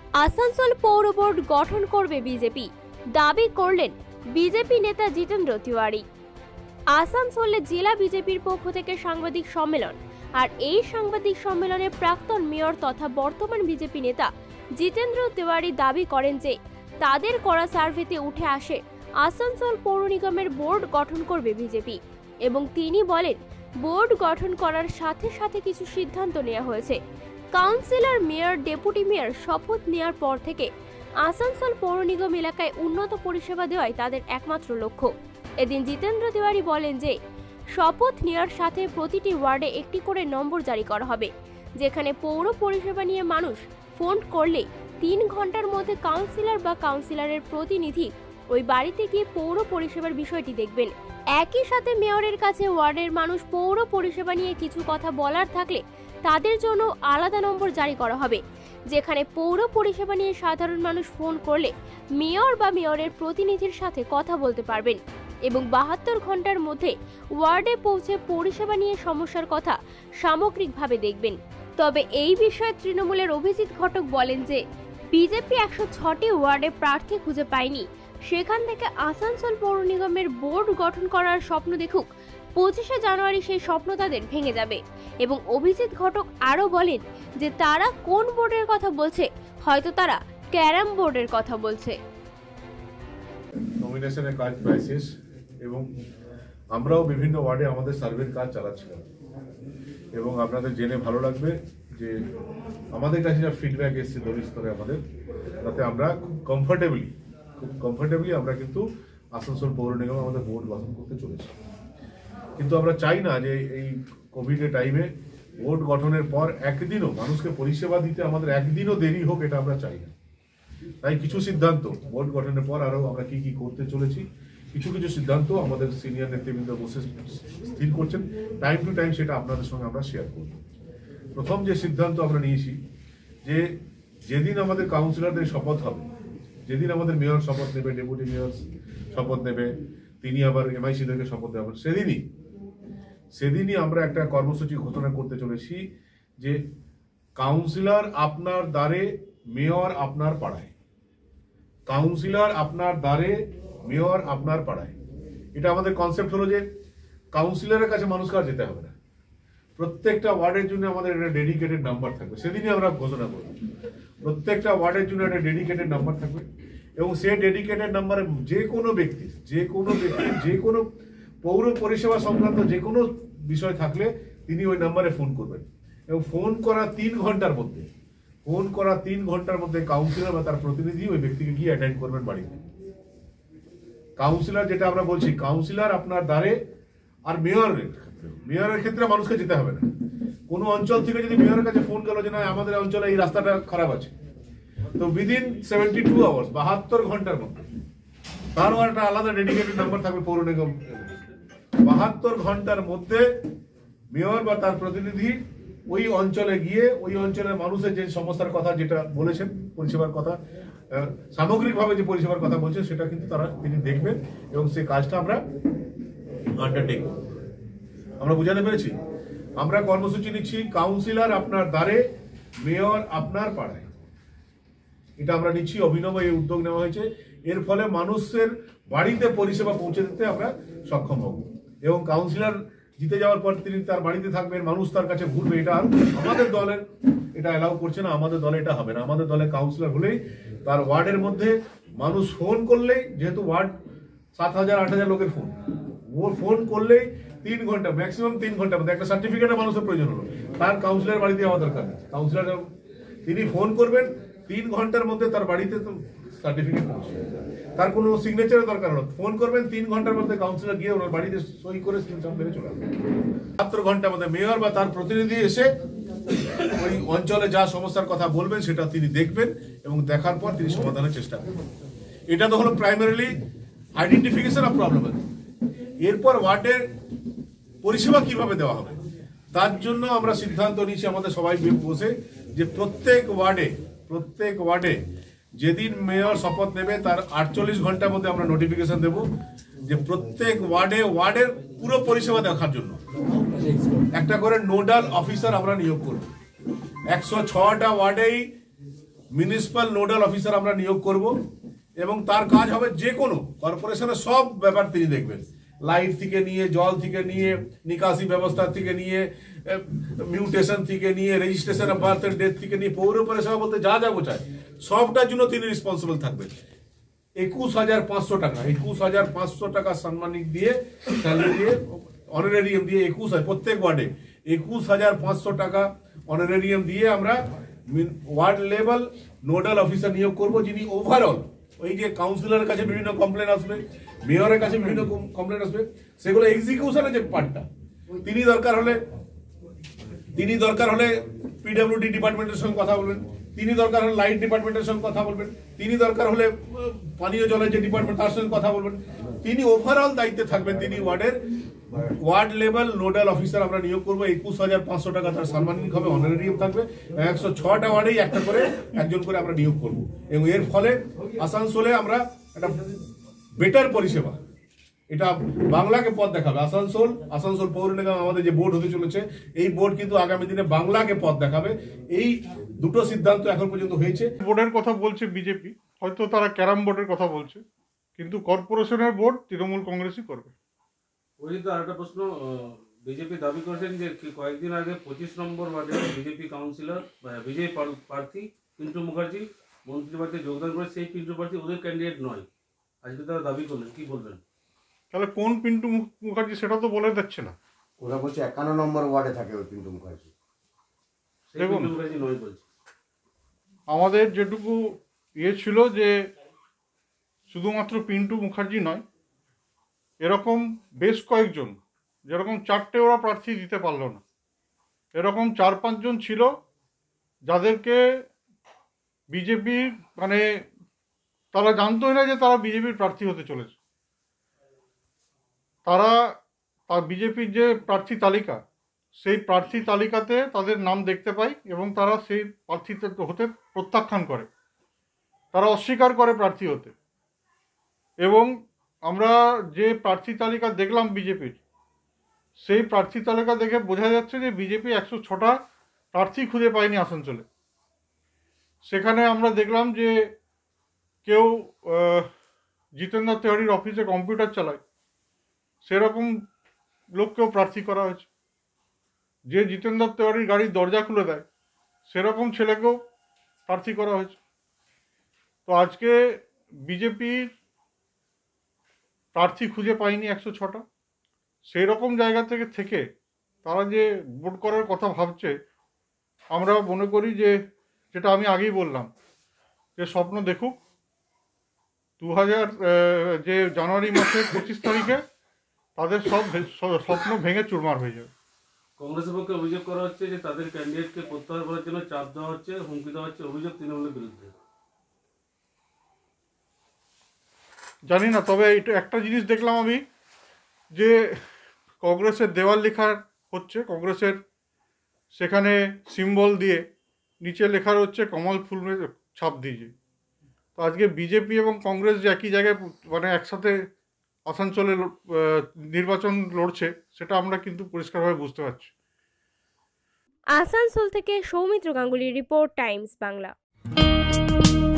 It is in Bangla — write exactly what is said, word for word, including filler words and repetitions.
আসানসোল পৌর বোর্ড গঠন করবে বিজেপি, দাবি করলেন বিজেপি নেতা জিতেন্দ্র তিওয়ারি। আসানসোলে জেলা বিজেপির পক্ষ থেকে সাংবাদিক সম্মেলন, আর এই সাংবাদিক সম্মেলনে প্রাক্তন মেয়র তথা বর্তমান বিজেপি নেতা জিতেন্দ্র তিওয়ারি দাবি করেন যে তাদের করা সার্ভেতে উঠে আসে আসানসোল পৌর নিগমের বোর্ড গঠন করবে বিজেপি, এবং তিনি বলেন বোর্ড গঠন করার সাথে সাথে কিছু সিদ্ধান্ত নেওয়া হয়েছে। কাউন্সিলর, মেয়র, ডেপুটি মেয়র শপথ নেওয়ার পর থেকে আসানসোল পৌর নিগম এলাকায় উন্নত পরিষেবা দেওয়াই তাদের একমাত্র লক্ষ্য। এদিন জিতেন্দ্র তিওয়ারি বলেন যে শপথ নেওয়ার সাথে প্রতিটি ওয়ার্ডে একটি করে নম্বর জারি করা হবে, যেখানে পৌর পরিষেবা নিয়ে মানুষ ফোন করলে তিন ঘন্টার মধ্যে কাউন্সিলর বা কাউন্সিলরের প্রতিনিধি ওই বাড়িতে গিয়ে পৌর পরিষেবার বিষয়টি দেখবেন। একই সাথে মেয়রের কাছে ওয়ার্ডের মানুষ পৌর পরিষেবা নিয়ে কিছু কথা বলার থাকলে তাদের জন্য আলাদা নম্বর জারি করা হবে, যেখানে পৌর পরিষেবা নিয়ে সাধারণ মানুষ ফোন করলে মেয়র বা মেয়রের প্রতিনিধির সাথে কথা বলতে পারবেন এবং বাহাত্তর ঘন্টার মধ্যে ওয়ার্ডে পৌঁছে পরিষেবা নিয়ে সমস্যার কথা সামগ্রিকভাবে দেখবেন। তবে এই বিষয়ে তৃণমূলের অভিজিৎ ঘটক বলেন যে বিজেপি একশো ছটি ওয়ার্ডে প্রার্থী খুঁজে পায়নি, সেখান থেকে আসানসোল পৌর নিগমের বোর্ড গঠন করার স্বপ্ন দেখুক, পঁচিশে জানুয়ারি সেই স্বপ্ন তাদের ভেঙে যাবে। এবং অভিজিৎ ঘটক আরও বলেন যে তারা কোন বোর্ডের কথা বলছে, হয়তো তারা ক্যারাম বোর্ডের কথা বলছে। নমিনেশনের কাজ প্রায় শেষ এবং আমরাও বিভিন্ন ওয়ার্ডে আমাদের সার্ভের কাজ চালাচ্ছিলাম এবং আপনাদের জেনে ভালো লাগবে যে আমাদের কাছে যা ফিডব্যাক এসছে দলীয় স্তরে আমাদের, তাতে আমরা খুব কমফোর্টেবলি খুব কমফোর্টেবলি আমরা কিন্তু আসানসোল পৌর নিগম আমাদের বোর্ড গঠন করতে চলেছি। কিন্তু আমরা চাই না যে এই কোভিডের টাইমে বোর্ড গঠনের পর একদিনও মানুষকে পরিষেবা দিতে আমাদের একদিনও দেরি হোক, এটা আমরা চাই না। তাই কিছু সিদ্ধান্ত বোর্ড গঠনের পর আরও আমরা কি কি করতে চলেছি, কিছু কিছু সিদ্ধান্ত আমাদের সিনিয়র নেতৃবৃন্দ বসে স্থির করছেন, টাইম টু টাইম সেটা আপনাদের সঙ্গে আমরা শেয়ার করব। প্রথম যে সিদ্ধান্ত আমরা নিয়েছি যে যেদিন আমাদের কাউন্সিলরদের শপথ হবে, যেদিন আমাদের মেয়র শপথ নেবে, ডেপুটি মেয়র শপথ নেবে, তিনি আবার এমআইসিদেরকে শপথ দেবেন, সেদিনই সেদিনই আমরা একটা কর্মসূচি ঘোষণা করতে চলেছি যে কাউন্সিলর আপনার দ্বারে, মেয়র আপনার পাড়ায়। কাউন্সিলর আপনার দ্বারে, মেয়র আপনার পাড়ায়। এটা আমাদের কনসেপ্ট হলো যে কাউন্সিলরের কাছে মানুষকে আর যেতে হবে না, প্রত্যেকটা ওয়ার্ডের জন্য আমাদের একটা ডেডিকেটেড নাম্বার থাকবে। সেদিনই আমরা ঘোষণা করব প্রত্যেকটা ওয়ার্ডের জন্য একটা ডেডিকেটেড নাম্বার থাকবে এবং সেই ডেডিকেটেড নাম্বারে যে কোনো ব্যক্তি যে কোনো ব্যক্তি যে কোনো পৌর পরিষেবা সংক্রান্ত যে কোনো বিষয় থাকলে তিনি ওই নাম্বারে ফোন করবেন এবং ফোন করা তিন ঘন্টার মধ্যে ফোন করা তিন ঘন্টার মধ্যে কাউন্সিলর বা তার প্রতিনিধি ওই ব্যক্তিকে গিয়ে অ্যাটেন্ড করবেন বাড়িতে। কাউন্সিলর যেটা আমরা বলছি, কাউন্সিলর আপনার দ্বারে, আর মেয়রের ক্ষেত্রে মেয়রের ক্ষেত্রে মানুষকে যেতে হবে না। কোনো অঞ্চল থেকে যদি মেয়রের কাছে ফোন গেল যে না আমাদের অঞ্চলে এই রাস্তাটা খারাপ আছে, তো উইদিন সেভেন্টি টু আওয়ার্স বাহাত্তর ঘন্টার মধ্যে তারও একটা আলাদা ডেডিকেটেড নাম্বার থাকবে পৌর নিগম। বাহাত্তর ঘন্টার মধ্যে মেয়র বা তার প্রতিনিধি ওই অঞ্চলে গিয়ে ওই অঞ্চলের মানুষের যে সমস্যার কথা যেটা বলেছেন, পরিষেবার কথা, সামগ্রিকভাবে যে পরিষেবার কথা বলছেন, সেটা কিন্তু তারা তিনি দেখবেন এবং সেই কাজটা আমরা আন্ডারটেক করব। আমরা বুঝাতে পেরেছি? আমরা কর্মসূচি নিচ্ছি কাউন্সিলর আপনার দ্বারে, মেয়র আপনার পাড়ায়। এটা আমরা নিচ্ছি, অভিনব এই উদ্যোগ নেওয়া হয়েছে। এর ফলে মানুষের বাড়িতে পরিষেবা পৌঁছে দিতে আমরা সক্ষম হব এবং কাউন্সিলর জিতে যাওয়ার পর তিনি তার বাড়িতে থাকবেন, মানুষ তার কাছে ঘুরবে। এটা আমাদের দলের এটা অ্যালাউ করছে না, আমাদের দলে এটা হবে না। আমাদের দলে কাউন্সিলর হলেই তার ওয়ার্ডের মধ্যে মানুষ ফোন করলেই, যেহেতু ওয়ার্ড সাত হাজার আট হাজার লোকের ফোন, ও ফোন করলেই তিন ঘন্টা ম্যাক্সিমাম তিন ঘন্টার মধ্যে একটা সার্টিফিকেটের মানুষের প্রয়োজন হলো, তার কাউন্সিলর বাড়িতে যাওয়া দরকার নেই। কাউন্সিলর তিনি ফোন করবেন, তিন ঘন্টার মধ্যে তার বাড়িতে তো সার্টিফিকেট পৌঁছে, তার কোনো সিগনেচারের দরকার হলো, ফোন করবেন, তিন ঘন্টার মধ্যে কাউন্সিলর গিয়ে ওনার বাড়িতে সই করে সিগনেচার মেরে চলে আসবে। বাহাত্তর ঘন্টার মধ্যে মেয়র বা তার প্রতিনিধি এসে ওই অঞ্চলে যা সমস্যার কথা বলবেন সেটা তিনি দেখবেন এবং দেখার পর তিনি সমাধানের চেষ্টা করবেন। এটা তো হলো প্রাইমারিলি আইডেন্টিফিকেশন অফ প্রবলেম। এরপর ওয়ার্ডের পরিষেবা কিভাবে দেওয়া হবে তার জন্য আমরা সিদ্ধান্ত নিয়েছি আমাদের সবাই বসে যে প্রত্যেক ওয়ার্ডে প্রত্যেক ওয়ার্ডে যেদিন মেয়র শপথ নেবে তার আটচল্লিশ ঘন্টার মধ্যে আমরা নোটিফিকেশন দেব যে প্রত্যেক ওয়ার্ডে ওয়ার্ডের পুরো পরিষেবা দেখার জন্য একটা করে নোডাল অফিসার আমরা নিয়োগ করব। একশো ছটা ওয়ার্ডেই মিউনিসিপ্যাল নোডাল অফিসার আমরা নিয়োগ করব এবং তার কাজ হবে যে কোনো কর্পোরেশনের সব ব্যাপার তিনি দেখবেন, লাইট থেকে নিয়ে, জল থেকে নিয়ে, নিকাশি ব্যবস্থা থেকে নিয়ে, মিউটেশন থেকে নিয়ে, registration of birth and death থেকে নিয়ে, পৌর পরিষেবা বলতে যা যা বোঝায় সবটার জন্য তিনি রেসপন্সিবল থাকবেন। একুশ হাজার পাঁচশো টাকা একুশ হাজার পাঁচশো টাকা সাম্মানিক দিয়ে, স্যালারি দিয়ে, অনারেরিয়াম দিয়ে একুশ প্রত্যেক ওয়ার্ডে একুশ হাজার পাঁচশো টাকা অনারেরিয়াম দিয়ে আমরা ওয়ার্ড লেভেল নোডাল অফিসার নিয়োগ করব, যিনি ওভারঅল ওই যে কাউন্সিলরের কাছে বিভিন্ন কমপ্লেন আসবে, মেয়রের কাছে বিভিন্ন কমপ্লেন আসবে, সেগুলো এক্সিকিউশনের যে পার্টটা তিনি দরকার হলে তিনি দরকার হলে পিডব্লিউডি ডিপার্টমেন্টের সঙ্গে কথা বলবেন, তিনি দরকার হলে লাইট ডিপার্টমেন্টের সঙ্গে কথা বলবেন, তিনি দরকার হলে পানীয় জলের যে ডিপার্টমেন্ট তার সঙ্গে কথা বলবেন, তিনি ওভারঅল দায়িত্বে থাকবেন। তিনি ওয়ার্ডের ওয়ার্ড লেভেল নোডাল অফিসার আমরা নিয়োগ করবো, একুশ হাজার পাঁচশো টাকা তার সাম্মানিক হবে, অনারেরিয়াম থাকবে, একশো ছটা ওয়ার্ডেই একটা করে একজন করে আমরা নিয়োগ করবো এবং এর ফলে আসানসোলে আমরা একটা বেটার পরিষেবা, এটা বাংলাকে পথ দেখাবে। আসানসোল আসানসোল পৌর নিগম আমাদের যে বোর্ড হতে চলেছে, এই বোর্ড কিন্তু আগামী দিনে বাংলাকে পথ দেখাবে। এই দুটো সিদ্ধান্ত এখন পর্যন্ত হয়েছে। বোর্ডের কথা বলছে বিজেপি, হয়তো তারা ক্যারাম বোর্ডের কথা বলছে, কিন্তু কর্পোরেশনের বোর্ড তৃণমূল কংগ্রেসই করবে। ওই তো আরেকটা প্রশ্ন, বিজেপি দাবি করেছেন যে কয়েকদিন আগে পঁচিশ নম্বর ওয়ার্ডে বিজেপি কাউন্সিলর বিজেপি প্রার্থী পিন্টু মুখার্জি মন্ত্রী পদে যোগদান করে, সেই পিন্টু প্রার্থী ওদের ক্যান্ডিডেট নয়, আজকে তারা দাবি করলেন, কি বলবেন? তাহলে কোন পিন্টু মুখার্জি সেটা তো বলে দিচ্ছে না। ওরা বলছে একান্ন নম্বর ওয়ার্ডে থাকে ওই পিন্টু মুখার্জি। দেখুন, মুখার্জি নয় বলছে। আমাদের যেটুকু ইয়ে ছিল যে শুধুমাত্র পিন্টু মুখার্জি নয়, এরকম বেশ কয়েকজন, যেরকম চারটে ওরা প্রার্থী দিতে পারলো না, এরকম চার পাঁচজন ছিল যাদেরকে বিজেপির মানে তারা জানতোই না যে তারা বিজেপির প্রার্থী হতে চলেছে। তারা তার বিজেপির যে প্রার্থী তালিকা, সেই প্রার্থী তালিকাতে তাদের নাম দেখতে পায় এবং তারা সেই প্রার্থী হতে প্রত্যাখ্যান করে, তারা অস্বীকার করে প্রার্থী হতে। এবং আমরা যে প্রার্থী তালিকা দেখলাম বিজেপির, সেই প্রার্থী তালিকা দেখে বোঝা যাচ্ছে যে বিজেপি একশো ছটা প্রার্থী খুঁজে পায়নি আসানসোলে। সেখানে আমরা দেখলাম যে কেউ জিতেন্দ্র তেওয়ারির অফিসে কম্পিউটার চালায়, সেরকম লোককেও প্রার্থী করা হয়েছে। যে জিতেন্দ্র তেওয়ারির গাড়ির দরজা খুলে দেয়, সেরকম ছেলেকেও প্রার্থী করা হয়েছে। তো আজকে বিজেপির প্রার্থী খুঁজে পায়নি একশো ছটা, সেই রকম জায়গা থেকে থেকে তারা যে ভোট করার কথা ভাবছে, আমরা মনে করি যে যেটা আমি আগেই বললাম, যে স্বপ্ন দেখুক, দু হাজার যে জানুয়ারি মাসের পঁচিশ তারিখে তাদের সব স্বপ্ন ভেঙে চুরমার হয়ে যাবে। কংগ্রেসের পক্ষে অভিযোগ করা হচ্ছে যে তাদের ক্যান্ডিডেটকে প্রত্যাহার করার জন্য চাপ দেওয়া হচ্ছে, হুমকি দেওয়া হচ্ছে, অভিযোগ তৃণমূলের বিরুদ্ধে। জানি না, তবে এটা একটা জিনিস দেখলাম আমি, যে কংগ্রেসের দেওয়াল লেখা হচ্ছে, কংগ্রেসের সেখানে সিম্বল দিয়ে নিচে লেখা হচ্ছে কমল ফুলের ছাপ দিয়ে। তো আজকে বিজেপি এবং কংগ্রেস যে একই জায়গায় মানে একসাথে আসানসোলে নির্বাচন লড়ছে, সেটা আমরা কিন্তু পরিষ্কারভাবে বুঝতে পারছি। আসানসোল থেকে সৌমিত্র গাঙ্গুলির রিপোর্ট, টাইমস বাংলা।